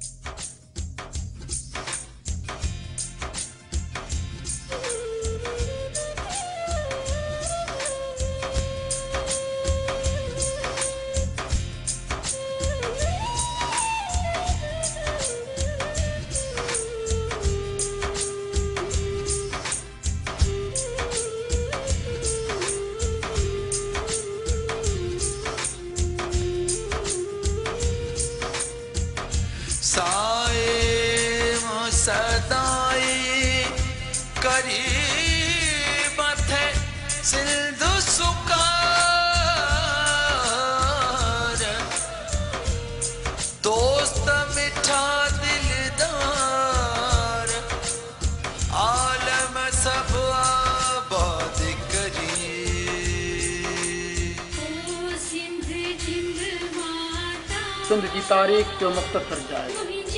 सिंध जी तारीख़ जो मुख़्तसर जाइ।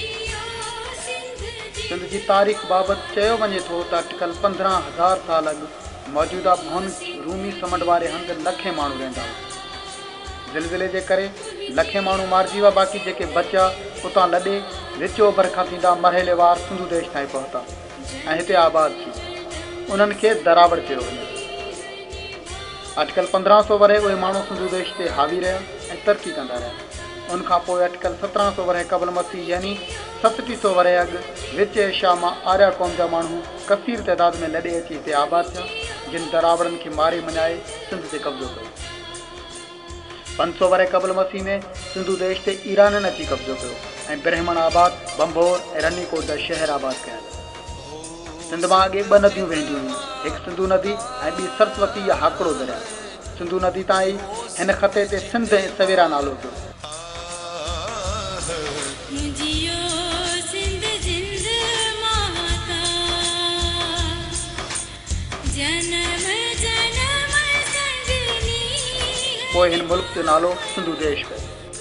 सिंध जी तारीख़ बाबति चयो वञे थो त अटिकल 15,000 साल अॻु मौजूदा भवन रूमी समंड वारे हंधि लखे माण्हू रहंदा हुआ। ज़िलज़िले जे करे लखे माण्हू मारिजी विया, बाक़ी जेके बचा उतां लॾे विच ओभर खां थींदा मरहलेवार सिंधु देश ताईं पहुता ऐं हिते आबाद थी। उन्हनि खे दरावड़ चयो वञे। अटिकल 1500 वरहे उहे माण्हू सिंधु देश ते हावी रहिया ऐं तरक़ी कंदा रहिया। उनखां पोइ अटिकल 1700 वरहे क़बल मसीह यानी 3700 वरहे अॻु विच एशिया मां आर्या क़ौम जा माण्हू कसीर तइदाद में लॾे अची हिते आबाद थिया, जिन दरावड़नि खे मारे मञाए सिंध ते कब्ज़ो कयो। 500 वरहे क़बल मसीह में सिंधु देश ते ईराननि अची कब्ज़ो कयो ऐं ब्रह्मण आबाद, बंभोर ऐं रनीकोट जा शहर आबाद कया। सिंध मां अॻे 2 नदियूं वेंदियूं हुयूं, हिकु सिंधु नदी ऐं ॿी सरस्वती या हाकड़ो दरिया। सिंधु नदी तां ई हिन ख़ते ते सिंध ऐं सवेरा नालो थियो। पोइ हिन मुल्क जो नालो सिंधु देश पियो।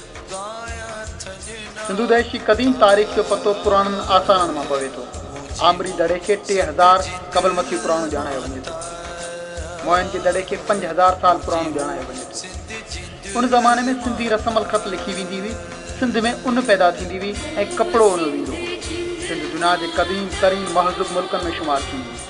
सिंधु देश जी क़दीम तारीख़ जो पतो पुराणनि आसाननि मां पवे थो। आमरी दड़े खे 3000 क़बल मसीह पुराणो ॼाणायो वञे थो। मोहन जे दड़े खे 5000 साल पुराणो ॼाणायो वञे थो। उन ज़माने में सिंधी रस्म ख़त लिखी वेंदी हुई, सिंध में उन पैदा थींदी हुई ऐं कपिड़ो उन वेंदो हो। सिंध दुनिया जे क़दीम तरीन महज़ूब मुल्कनि में शुमार थींदी हुई।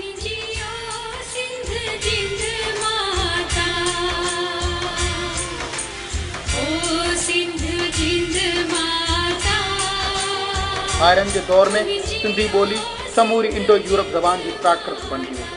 आयरन जे दौर में सिंधी ॿोली समूरी इंडो यूरोप ज़बान जी प्राकृत बणिजी वई।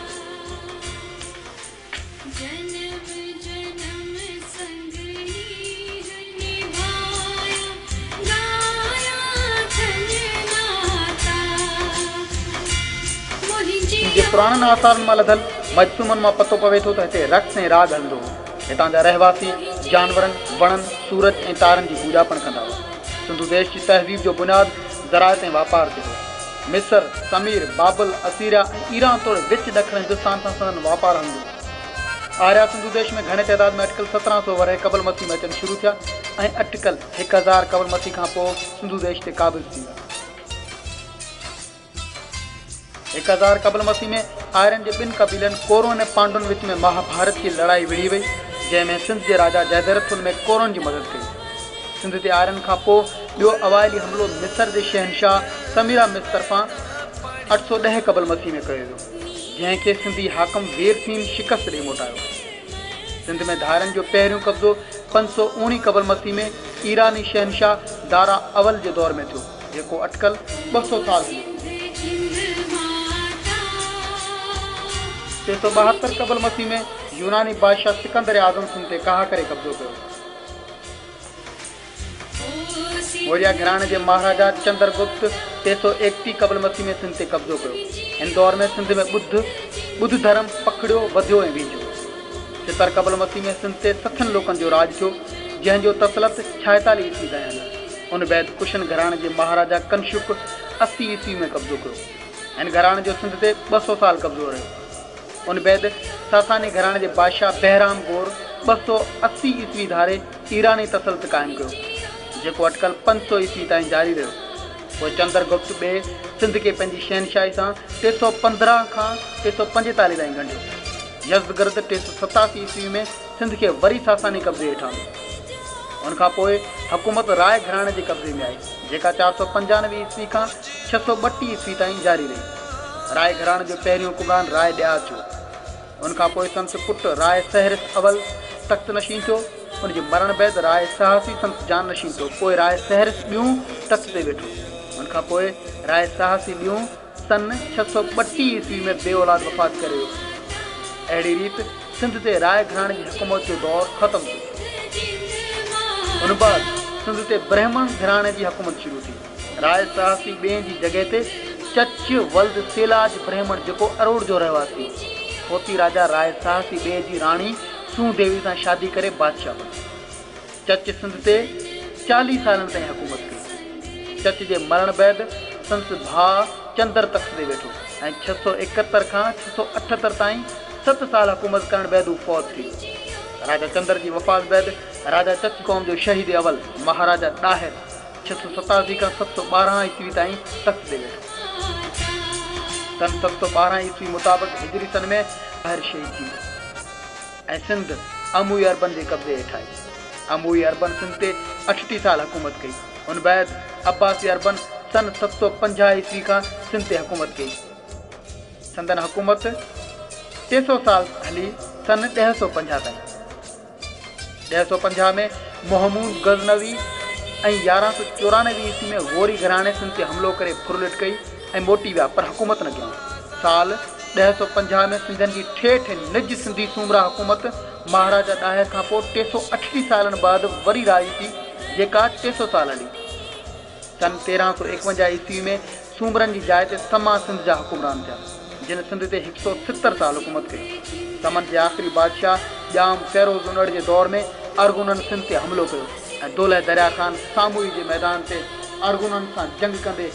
जे पुराणनि आसारनि मां लधल मजसूमनि मां पतो पवे थो त हिते रक़्स ऐं राग हलंदो हो। हितां जा रहवासी जानवरनि, वणनि, सूरज ऐं तारनि जी पूॼा पिणु कंदा हुआ। सिंधु देश जी तहज़ीब जो बुनियादु ज़राअत ऐं वापार ते हो। मिस्र, समीर, बाबल, असीरिया ऐं ईरान तोड़े विच ॾखण हिंदुस्तान सां संदनि वापार हलंदो। आर्या सिंधु देश में घणे तइदाद में अटिकल 1700 वरहे क़बल मसीह में अचणु शुरू थिया ऐं अटिकल 1000 क़बल मसीह खां पोइ सिंधु देश ते क़ाबिज़ थी विया। 1000 क़बल मसीह में आर्यन जे 2 क़बीलनि कौरवनि ऐं पांडवनि विच में महाभारत जी लड़ाई विड़ी वई, जंहिंमें सिंध जे राजा जयद्रथ में कौरवनि जी मदद कई। सिंध ते आर्यन खां पोइ ॿियो अवाइली हमलो मिस्र जे शहनशाह समीरा मिस तरफ़ां 810 क़बल मसीह में कयो वियो, जंहिंखे सिंधी हाकम वीरसीन शिकस्त ॾेई मोटायो। सिंध में धारनि जो पहिरियों कब्ज़ो 519 क़बल मसीह में ईरानी शहनशाह दारा अवल जे दौर में थियो, जेको अटिकल 200 साल हलियो। 372 क़बल मसीह में यूनानी बादशाह सिकंदर आज़म सिंध ते काहा करे कब्ज़ो कयो। मौर्या घराणे जे महाराजा चंद्रगुप्त 331 क़बल मसीह में सिंध ते कब्ज़ो कयो। हिन दौर में सिंध में ॿुध धर्म पकड़ियो, वधियो ऐं वींझो। 70 क़बल मसीह में सिंध ते 60 लोकनि जो राज थियो, जंहिंजो तसलत 46 ईस्वी ताईं हलियो। उन बैदि कुशन घराणे जे महाराजा कनशुक 80 ईस्वी में कब्ज़ो कयो। हिन घराणे जो सिंध ते 200 साल कब्ज़ो रहियो। उन बैदि सासानी घराणे जे बादशाह बहराम गौर 280 ईस्वी धारे ईरानी तसलत क़ाइमु कयो, जेको अटिकल 500 ईस्वी ताईं जारी रहियो। पोइ चंद्रगुप्त ॿिए सिंध खे पंहिंजी शहनशाही सां 315 खां 345 ताईं ॻंढियो। यज़दगर्द 387 ईस्वी में सिंध खे वरी सासानी कब्ज़े हेठां आंदो। उनखां पोइ हुकूमत राय घराणे जे कब्ज़े में आई, जेका 495 ईस्वी खां 632 ईस्वी ताईं जारी रही। राय घराणे जो पहिरियों हुकुमरान राय ॾिया थियो। उनखां पोइ संत पुटु राय सहरिस अवल तख़्त नशीन थियो। उनजे मरण बैदि राय साहसी संत जान नशीन थियो। पोइ राय सहरिस ॿियूं तख़्त ते वेठो। उनखां पोइ राय साहसी ॿियूं सन 632 ईस्वी में बे औलाद वफ़ात करे वियो। अहिड़ी रीति सिंध ते राय घराणे जी हुकूमत जो दौरु ख़तमु थियो। उन बाद सिंध ते ब्राह्मण घराणे जी हुकूमत शुरू थी। राय साहसी ॿिए जी जॻह ते चच वल्द सेलाज ब्राह्मण जेको अरोड़ जो रहवासी होती राजा राय साहसी ॿिए जी राणी सूह देवी सां शादी करे बादशाह बणियो। चच सिंध ते 40 सालनि ताईं हुकूमत कई। चच जे मरण बैदि संत भाउ चंदर तख़्त ते वेठो ऐं 671 खां 678 ताईं 7 साल हुकूमत करण बैदि फौत थी। राजा चंदर जी वफ़ात बैदि राजा चच क़ौम जो शहीद अवल महाराजा ॾाहिर 687 खां 712 ईस्वी ताईं तख़्त ते वेठो। सन 712 ईस्वी मुताबिक़ हिजरी सन में ॾाहिर शहीद थी ऐं सिंध अमूई अरबन जे कब्ज़े हेठि आई। अमूई अरबन सिंध ते 38 साल हुकूमत कई। उन बैदि अब्बासी अरबन सन 750 ईस्वी खां सिंध ते हुकूमत कई। संदन हुकूमत 300 साल हली सन 1150 ताईं। 1150 में मोहम्मद गज़नवी ऐं 1194 ईस्वी में गोरी घराणे सिंध ते हमिलो करे फुरलिट कई ऐं मोटी विया पर हुकूमत न कयूं। साल 1150 में सिंधनि जी ठेठ निज सिंधी सूमरा हुकूमत महाराजा ॾाहिर खां पोइ 338 सालनि बाद वरी राई थी, जेका 300 साल हली। सन 1351 ईस्वी में सूमरनि जी जाइ ते समा सिंध जा हुकुमरान थिया, जिन सिंध ते 170 साल हुकूमत कई। समन जे आख़िरी बादशाह ॼाम फ़ैरोज़ उनड़ जे दौर में अरगुननि सिंध ते हमिलो कयो ऐं दौलह दरिया ख़ान सामूई जे मैदान ते अरगुननि सां जंग कंदे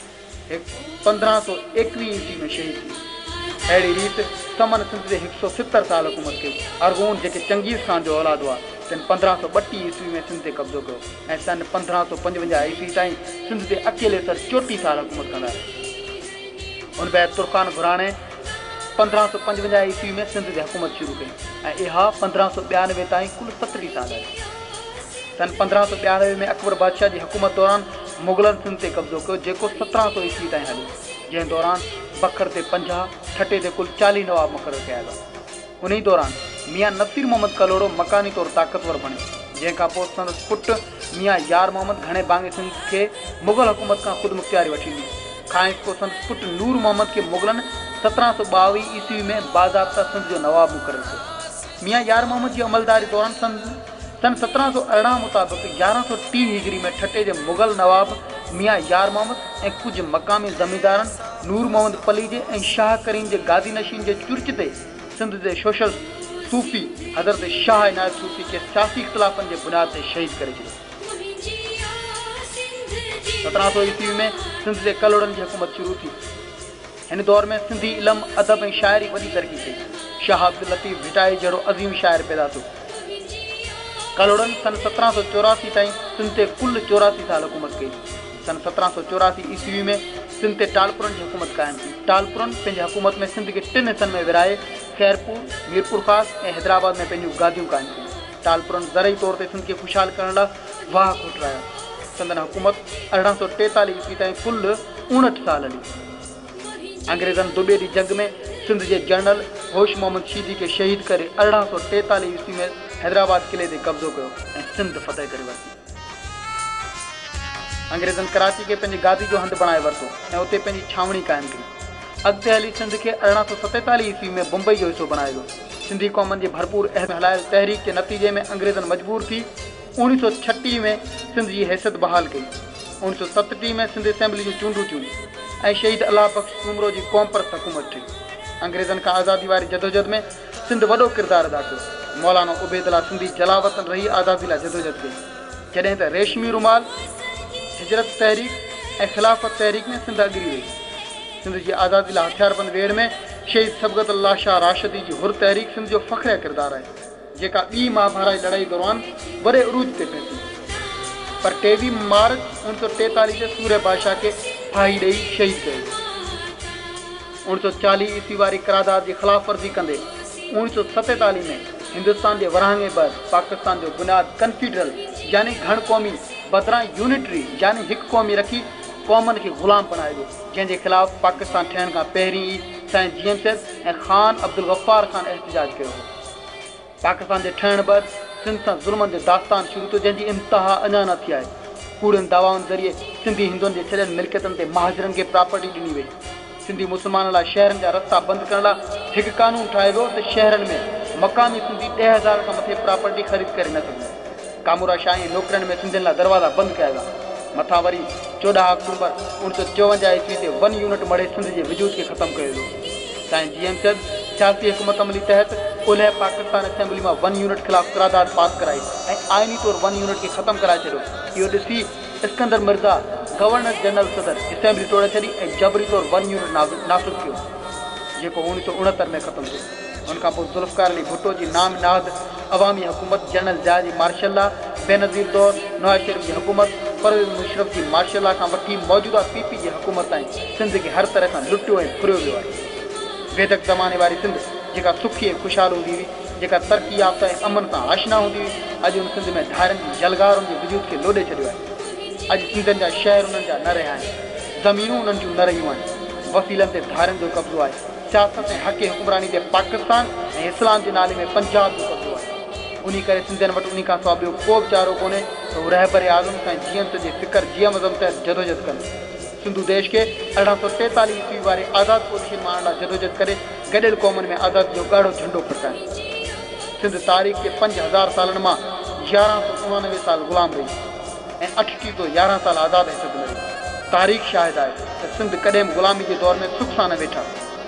1521 ईस्वी में शहीद थी। अहिड़ी रीति समन सिंध ते 170 साल हुकूमत कई। अरगुन जेके चंगेज़ ख़ान जो औलाद हुआ तिन 1532 ईस्वी में सिंध ते कब्ज़ो कयो ऐं सन 1555 ईस्वी ताईं सिंध ते अकेले सर 34 साल हुकूमत कंदा रहिया। उन बैदि तुर्कान घुराणे 1555 ईस्वी में सिंध ते हुकूमत शुरू कई ऐं इहा 1592 ताईं कुल 70 साल आहे। सन 1592 में अकबर बादशाह जी हुकूमत दौरान मुग़लनि सिंध ते कब्ज़ो कयो, जेको 1700 ईस्वी ताईं हलियो, जंहिं दौरान बखर ते 50, ठटे ते कुल 40 नवाब मुक़ररु कया विया। उन दौरान मियाँ नसीर मोहम्मद कलोड़ो मकानी तौरु ताक़तवर बणियो, जंहिंखां पोइ संदसि पुटु मियाँ यार मोहम्मद घणे बांगे सिंध खे मुग़ल हुकूमत खां ख़ुदि मुख़्तियारी वठी ॾिनी। खाइस पोइ संदसि पुटु नूर मोहम्मद खे मुग़लनि 1722 ईस्वी में बाज़ाब्ता सिंध जो नवाब मुक़ररु कयो। मियाँ यार मोहम्मद जी अमलदारी दौरान सन 1718 मुताबिक़ 1130 हिजरी में ठटे जे मुग़ल नवाब मियाँ यार मोहम्मद ऐं कुझु मक़ामी ज़मींदारनि नूर मोहम्मद पलीजे ऐं शाह करीम जे गादी नशीन जे चुर्च ते सिंध जे सोशल सूफ़ी हज़रत शाह इनायत सूफ़ी खे सियासी इख़्तिलाफ़नि जे बुनियाद ते शहीद करे छॾियो। 1700 ईस्वी में सिंध जे कलोड़नि जी हुकूमत शुरू थी। हिन दौर में सिंधी इल्मु अदब ऐं शाइरी वॾी तरक़ी कई। शाह अब्दुल लतीफ़ भिटाई जहिड़ो अज़ीम शाइर पैदा थियो। कलोड़नि सन 1784 ताईं सिंध ते कुल 84 साल हुकूमत कई। सन 1784 ईस्वी में सिंध ते टालपुरनि जी हुकूमत क़ाइमु थी। टालपुरनि पंहिंजी हुकूमत में सिंध खे 3 हिसनि में विराए ख़ैरपुर, मीरपुर ख़ास ऐं हैदराबाद में पंहिंजूं गादियूं क़ाइमु कयूं। टालपुरनि ज़रई तौर ते सिंध खे ख़ुशहाल करण लाइ वाह खुटराया। संदन हुकूमत 1843 ईस्वी ताईं कुल 59 साल हली। अंग्रेज़नि दुबे जी जंग में सिंध जे जनरल होश मोहम्मद शीदी खे शहीद करे 1843 ईस्वी में हैदराबाद किले ते कब्ज़ो कयो ऐं सिंध फतेह करे वरिती। अंग्रेज़नि कराची खे पंहिंजी गादी जो हंधु बणाए वरितो ऐं उते पंहिंजी छावणी क़ाइमु कई। अॻिते हली सिंध खे 1847 ईस्वी में मुंबई जो हिसो बणायो वियो। सिंधी क़ौमनि जे भरपूर हलायल तहरीक जे नतीजे में अंग्रेज़नि मजबूर थी 1936 में सिंध जी हैसियत बहाल कई। 1937 में सिंध असेंबली जूं चूंडूं थियूं ऐं शहीद अलाह बख़्श सूमरो जी क़ौम परस्त हुकूमत ठही। अंग्रेज़नि खां आज़ादी वारी जदोजहद में सिंध वॾो किरदारु अदा कयो। मौलाना उबैदुल्ला सिंधी जलावतन रही आज़ादी लाइ जदोजहद कई, जॾहिं त रेशमी रुमाल, हिजरत तहरीक ऐं ख़िलाफ़त तहरीक में सिंध अॻिरी वई। सिंध जी आज़ादी लाइ हथियारबंद वेड़ में शहीद सबक़त अल्लाह शाह राशिदी जी हुर तहरीक सिंध जो फ़ख्र किरदारु आहे, जेका ॿी महाभारत लड़ाई दौरान वॾे उरूज ते पहुती। पर 23 मार्च 1943 ते सूर्य बादशाह खे फाही ॾेई शहीद कयो। 1940 ईस्वी वारी करारदाद जी ख़िलाफ़ वर्ज़ी कंदे 1947 में हिंदुस्तान जे वरहांगे बैदि पाकिस्तान जो बुनियादु कन्फीडरल यानी घण क़ौमी बदिरां यूनिटरी यानी हिकु क़ौमी रखी क़ौमनि खे ग़ुलाम बणाए वियो, जंहिंजे ख़िलाफ़ पाकिस्तान थियण खां पहिरीं ई साईं GM ऐं ख़ान अब्दुल गफ़ार ख़ान एहतिजाज कयो हो। पाकिस्तान जे ठहण बैदि सिंध सां ज़ुल्मनि जो दास्तान शुरू थियो, जंहिंजी इंतिहा अञा न थी आहे। कूड़नि दवाउनि ज़रिए सिंधी हिंदुअनि जे छॾियल मिल्कियतनि ते महाजरनि खे प्रॉपर्टी ॾिनी वई। सिंधी मुस्लमाननि लाइ शहरनि जा रस्ता बंदि करण लाइ हिकु कानून ठाहे वियो त शहरनि में मक़ामी सिंधी 10,000 खां मथे प्रॉपर्टी ख़रीद करे न सघंदा। कामूरा शाही नौकरनि में सिंधियुनि लाइ दरवाज़ा बंदि कया विया। मथां वरी 14 अक्टूबर 1954 ईस्वी ते 1 यूनिट मड़े सिंध जे वजूद खे ख़तमु कयो वियो। साईं GM सियासी हुकूमत अमली तहत ओलह पाकिस्तान असेंबली में 1 यूनिट ख़िलाफ़ क़रारदाद पास कराई ऐं आइनी तौर 1 यूनिट खे ख़तमु कराए छॾियो। इहो ॾिसी इस्कंदर मिर्ज़ा गवर्नर जनरल सदर असेंबली तोड़े छॾी ऐं जबरी तौर 1 यूनिट नासूद कयो, जेको 1969 में ख़तमु थियो। उन खां पोइ ज़ुल्फ़कार अली भुट्टो जी नाम नाद अवामी हुकूमत, जनरल ज़िया जी मार्शल लॉ, बेनज़ीर दौर, नवाज़ शरीफ़ जी हुकूमत, परवेज़ मुशर्रफ जी मार्शल लॉ खां वठी मौजूदा PP जी हुकूमत ताईं सिंध खे हर तरह सां लुटियो ऐं फुरियो वियो आहे। वेदक ज़माने वारी सिंध जेका सुखी ऐं ख़ुशहाल हूंदी हुई, जेका तरक़ी याफ़्ता ऐं अमन सां आशना हूंदी हुई, अॼु उन सिंध में धारनि जी जलगारुनि जे वजूद खे लोॾे छॾियो आहे। अॼु सिंधियुनि जा शहर उन्हनि जा न रहिया आहिनि, ज़मीनूं उन्हनि जूं न रहियूं आहिनि, वसीलनि ते धारनि जो कब्ज़ो आहे। सियासत ऐं हक़ हुकुमरानी ते पाकिस्तान ऐं इस्लाम जे नाले में पंजाब जो कब्ज़ो आहे। उन करे सिंधियुनि वटि उन खां सवाइ ॿियो को बि चारो कोन्हे त हू रहबर आज़म साईं GM जे फ़िकर GM तहत जदोजहद कनि। सिंधु देश खे 1843 ईस्वी वारे आज़ादु पोज़ीशन में आणण लाइ जदोजहद करे गॾियल क़ौमनि में आज़ादी जो ॻाढ़ो झंडो फड़काइनि। सिंध तारीख़ जे 5000 सालनि मां 1199 साल ग़ुलाम रही ऐं 3811 साल आज़ादु ऐं सदन रही। तारीख़ शाहिद आहे त सिंध कॾहिं बि ग़ुलामी जे दौर में सुख सां न वेठा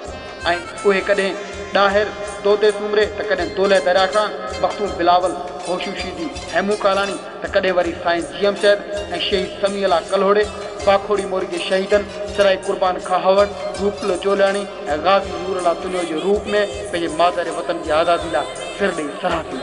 ऐं उहे कॾहिं ॾाहिर तोते सूमरे त कॾहिं दौलह दरिया ख़ान, मखतूम बिलावल, होशू शीदी, हेमू कालानी त कॾहिं वरी साईं GM ऐं शहीद समीअला कल्होड़े, बाखोड़ी मोरी जे शहीदनि, सराय कुर्बान खाहवट, रूपलो चोलाणी ऐं गाज़ी नूरला तुनियो जे रूप में पंहिंजे मादर वतन जी आज़ादी लाइ सिर ॾेई सराह कई।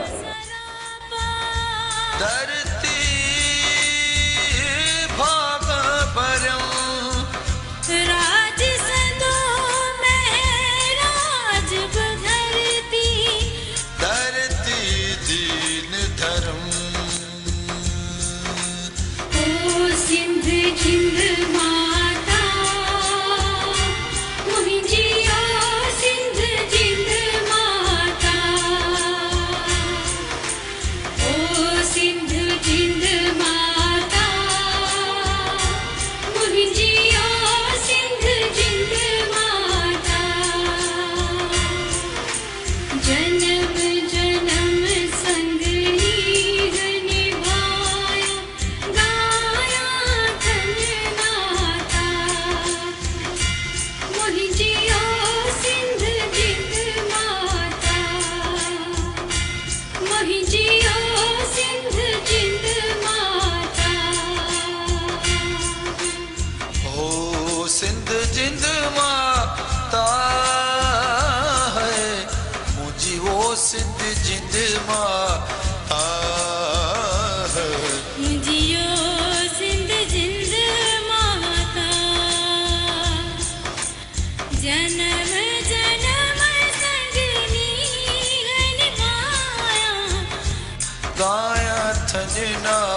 गाया थजना